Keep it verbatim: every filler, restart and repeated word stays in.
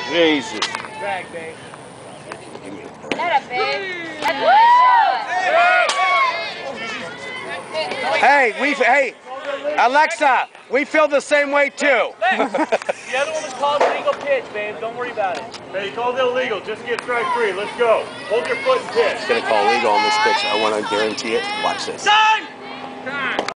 Jesus. Drag, babe. That a big. That's a Hey, we hey, Alexa, we feel the same way too. The other one was called illegal pitch, babe. Don't worry about it. Hey, you called it illegal. Just get strike three. Let's go. Hold your foot and pitch. It's gonna call legal on this pitch. I want to guarantee it. Watch this. Time! Time!